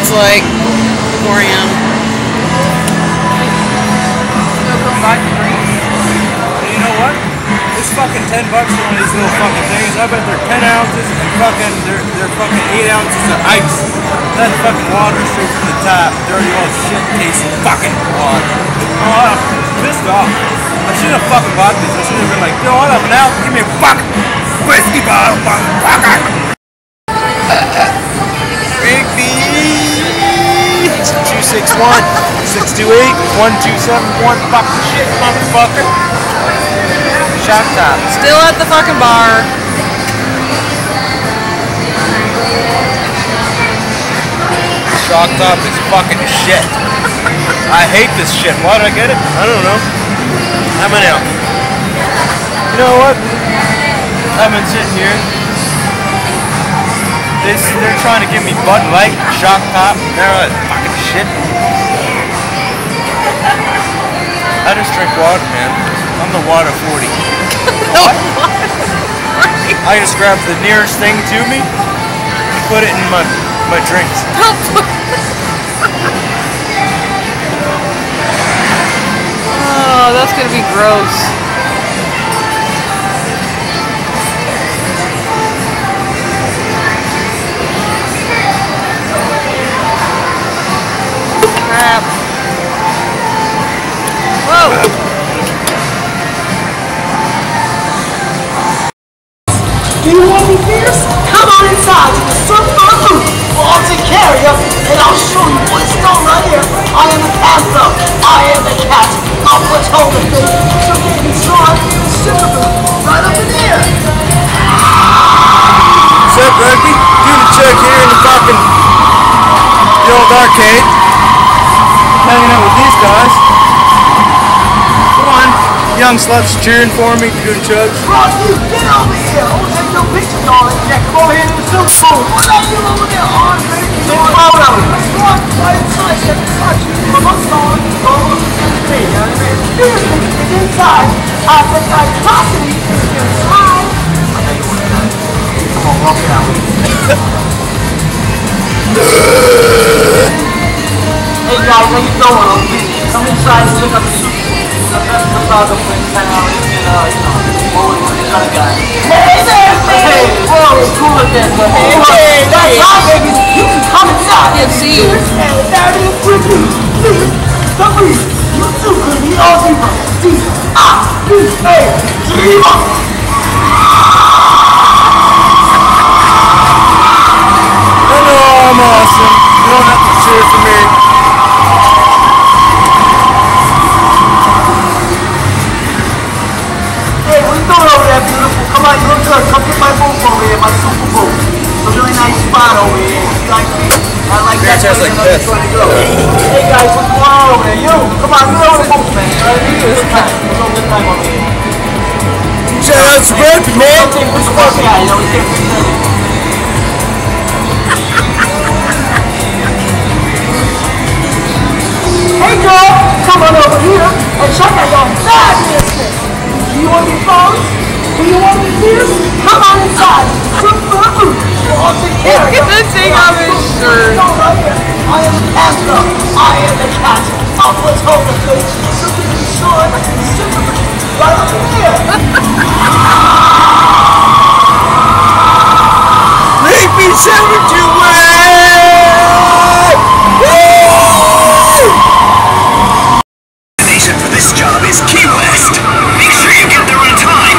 looks like. Corium. You know what? It's fucking $10 for one of these little fucking things. I bet they're 10 ounces and fucking they're fucking 8 ounces of ice. That fucking water straight from the tap. Dirty old shit tasting fucking water. Oh, I'm pissed off. I shouldn't have fucking bought these. I should have been like, yo, what up now? Give me a fucking whiskey bottle, fucking. Rigby 261-628-1271. Fucking shit, motherfucker. Shock Top. Still at the fucking bar. Shock Top is fucking shit. I hate this shit. Why did I get it? I don't know. I'm an elf. You know what? I've been sitting here. They're trying to give me Bud Light, Shock Top, they're like fucking shit. I just drink water, man. I'm the water 40. What? I just grab the nearest thing to me and put it in my drinks. Oh, that's gonna be gross. Crap. Whoa! Do you want me fierce? Come on inside to the circular loop. Well, I'll take care of you, and I'll show you what's going right here. I am the panther. I am the cat. I'll put hold of things. So get inside the circular loop right up in here. What's up, Rugby? Doing a check here in the fucking old arcade. Hanging out with these guys. Come on, young sluts cheering for me to do the chugs. Frosty, get over here. I won't take no pictures on it. Yeah, come over here to the Super Bowl. What are you over there? On, baby. Take a photo. Come on, right inside. Check the touch. Come on, son. Go over to the tree. You know what I mean? Seriously, it's inside. I said, possibly, it's inside. I'll tell you what, guys. Come on, walk it out. Hey guys, how you doing? Come inside and check out the Super Bowl. The best photographer in town. This other guy. Hey there, man! Hey, whoa, it's cool again. Hey, that's right, baby. You can come inside. I can see you. And that is Ricky. Don't leave. You too could be all people. D-I-B-A. Dreamer. I know I'm awesome. You don't have to cheer for me. Hey, what you doing over there, beautiful? Come on, you look good. Come get my booth over here, my Super Bowl. It's a really nice spot over here. You like me? I like that. Just like this. Hey guys, what's going on over there? You, come on, get over the booth, man. You know what I mean? Good time. We're going good time over here. Shout out to Burpee, man. Don't take this fuck guy, you know, we can't fix anything. Hey girl, come on over here and check out your fabulousness. Do you want your phones? Do you want your beers? Come on inside. I'll take care of you. Look at the thing on his shirt. I am the panther. I am the cat. I'll put hold of things. Super short, super right up in here. Rigby 71! For this job is Key West. Make sure you get there on time.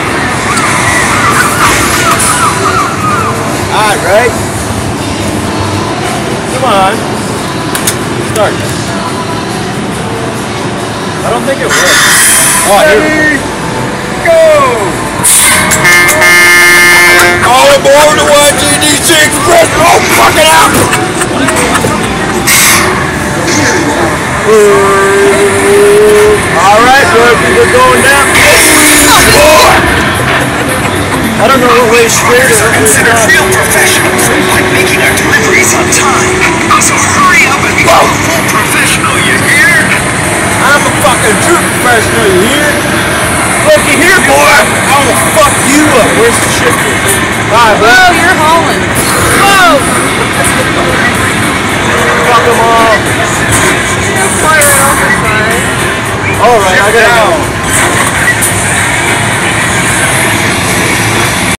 Alright, right? Come on. Start. I don't think it will. Oh, here we go. All aboard the YGDC Express. Oh, fuck it up. Alright, we're going down. I don't know what way straight Drivers are considered real professionals by making our deliveries on time. So hurry up and become a full professional, you hear? I'm a fucking true professional, you hear? Looky here, boy. I will fuck you up. Where's the shit? Bye, bro. Whoa, you're hauling. Whoa! All right, I gotta go.